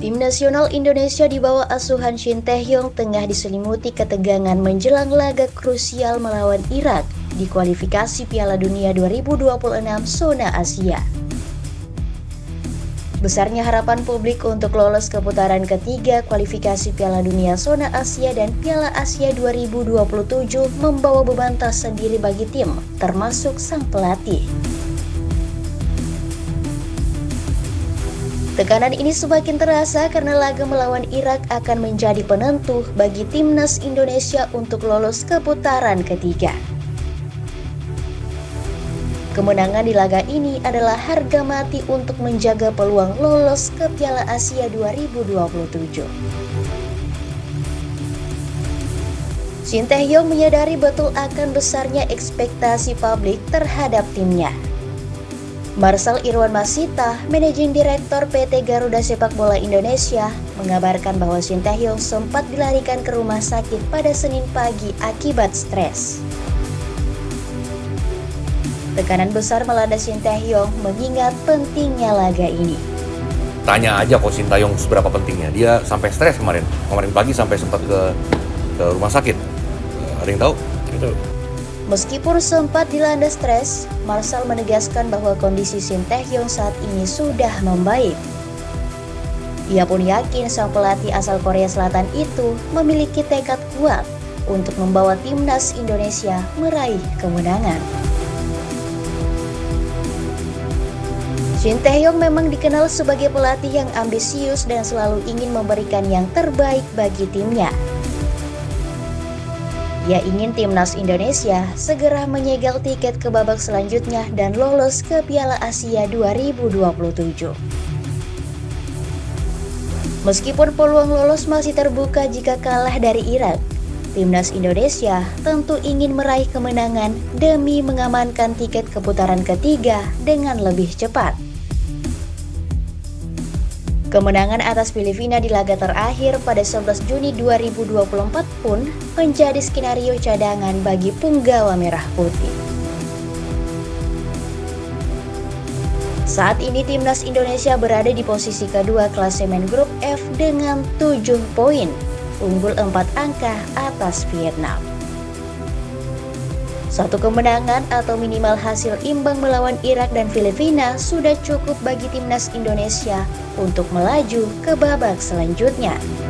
Tim nasional Indonesia di bawah asuhan Shin Tae-yong tengah diselimuti ketegangan menjelang laga krusial melawan Irak di kualifikasi Piala Dunia 2026 zona Asia. Besarnya harapan publik untuk lolos ke putaran ketiga kualifikasi Piala Dunia zona Asia dan Piala Asia 2027 membawa beban tersendiri bagi tim, termasuk sang pelatih. Tekanan ini semakin terasa karena laga melawan Irak akan menjadi penentu bagi timnas Indonesia untuk lolos ke putaran ketiga. Kemenangan di laga ini adalah harga mati untuk menjaga peluang lolos ke Piala Asia 2027. Shin Tae-yong menyadari betul akan besarnya ekspektasi publik terhadap timnya. Marshal Irwan Masita, Managing Director PT Garuda Sepak Bola Indonesia, mengabarkan bahwa Shin Tae-yong sempat dilarikan ke rumah sakit pada Senin pagi akibat stres. Tekanan besar melanda Shin Tae-yong mengingat pentingnya laga ini. Tanya aja kok Shin Tae-yong seberapa pentingnya. Dia sampai stres kemarin pagi sampai sempat ke rumah sakit. Ada yang tahu? Itu. Meskipun sempat dilanda stres, Marshal menegaskan bahwa kondisi Shin Tae-yong saat ini sudah membaik. Ia pun yakin sang pelatih asal Korea Selatan itu memiliki tekad kuat untuk membawa timnas Indonesia meraih kemenangan. Shin Tae-yong memang dikenal sebagai pelatih yang ambisius dan selalu ingin memberikan yang terbaik bagi timnya. Ia ingin timnas Indonesia segera menyegel tiket ke babak selanjutnya dan lolos ke Piala Asia 2027. Meskipun peluang lolos masih terbuka jika kalah dari Irak, timnas Indonesia tentu ingin meraih kemenangan demi mengamankan tiket ke putaran ketiga dengan lebih cepat. Kemenangan atas Filipina di laga terakhir pada 11 Juni 2024 pun menjadi skenario cadangan bagi punggawa merah putih. Saat ini timnas Indonesia berada di posisi kedua klasemen grup F dengan 7 poin, unggul 4 angka atas Vietnam. Satu kemenangan atau minimal hasil imbang melawan Irak dan Filipina sudah cukup bagi timnas Indonesia untuk melaju ke babak selanjutnya.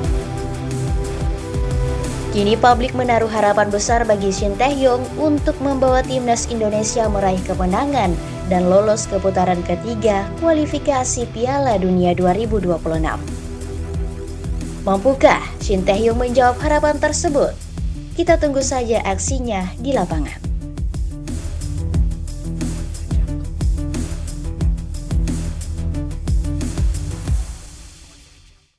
Kini publik menaruh harapan besar bagi Shin Tae-yong untuk membawa timnas Indonesia meraih kemenangan dan lolos ke putaran ketiga kualifikasi Piala Dunia 2026. Mampukah Shin Tae-yong menjawab harapan tersebut? Kita tunggu saja aksinya di lapangan.